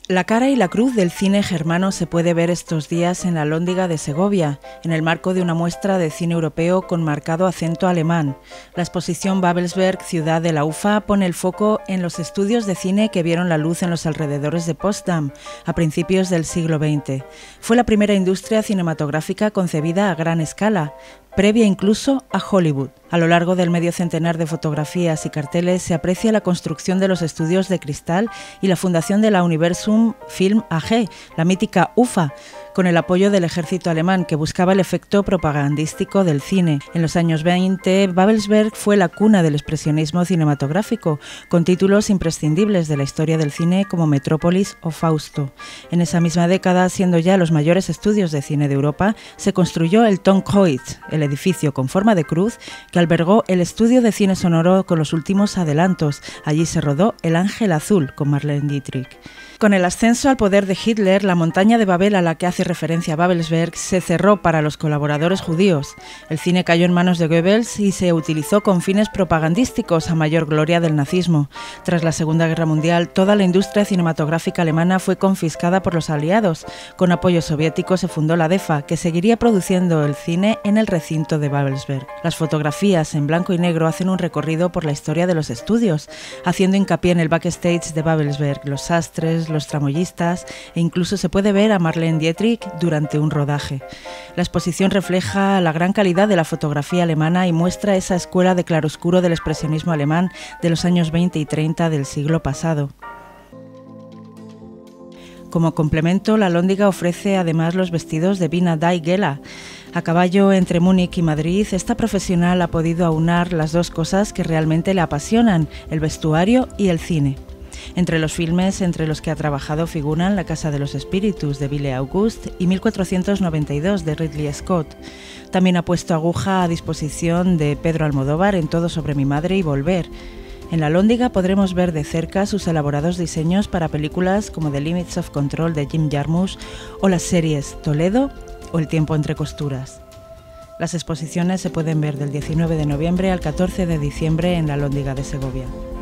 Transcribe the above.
La cara y la cruz del cine germano se puede ver estos días en la Alhóndiga de Segovia, en el marco de una muestra de cine europeo con marcado acento alemán. La exposición Babelsberg, ciudad de la UFA, pone el foco en los estudios de cine que vieron la luz en los alrededores de Potsdam a principios del siglo XX. Fue la primera industria cinematográfica concebida a gran escala, previa incluso a Hollywood. A lo largo del medio centenar de fotografías y carteles se aprecia la construcción de los estudios de cristal y la fundación de la Universum Film AG, la mítica UFA, con el apoyo del ejército alemán que buscaba el efecto propagandístico del cine. En los años 20, Babelsberg fue la cuna del expresionismo cinematográfico, con títulos imprescindibles de la historia del cine como Metrópolis o Fausto. En esa misma década, siendo ya los mayores estudios de cine de Europa, se construyó el Tonkreuz, el edificio con forma de cruz que albergó el estudio de cine sonoro con los últimos adelantos. Allí se rodó El Ángel Azul con Marlene Dietrich. Con el ascenso al poder de Hitler, la montaña de Babel a la que hace referencia Babelsberg se cerró para los colaboradores judíos. El cine cayó en manos de Goebbels y se utilizó con fines propagandísticos a mayor gloria del nazismo. Tras la Segunda Guerra Mundial, toda la industria cinematográfica alemana fue confiscada por los aliados. Con apoyo soviético se fundó la DEFA, que seguiría produciendo el cine en el recinto de Babelsberg. Las fotografías en blanco y negro hacen un recorrido por la historia de los estudios, haciendo hincapié en el backstage de Babelsberg, los sastres, los tramoyistas e incluso se puede ver a Marlene Dietrich durante un rodaje. La exposición refleja la gran calidad de la fotografía alemana y muestra esa escuela de claroscuro del expresionismo alemán de los años 20 y 30 del siglo pasado. Como complemento, la Alhóndiga ofrece además los vestidos de Wiener Die Gala. A caballo entre Múnich y Madrid, esta profesional ha podido aunar las dos cosas que realmente le apasionan, el vestuario y el cine. Entre los filmes entre los que ha trabajado figuran La Casa de los Espíritus de Ville August y 1492 de Ridley Scott. También ha puesto aguja a disposición de Pedro Almodóvar en Todo sobre mi madre y Volver. En la Alhóndiga podremos ver de cerca sus elaborados diseños para películas como The Limits of Control de Jim Jarmusch o las series Toledo o El tiempo entre costuras. Las exposiciones se pueden ver del 19 de noviembre al 14 de diciembre en la Alhóndiga de Segovia.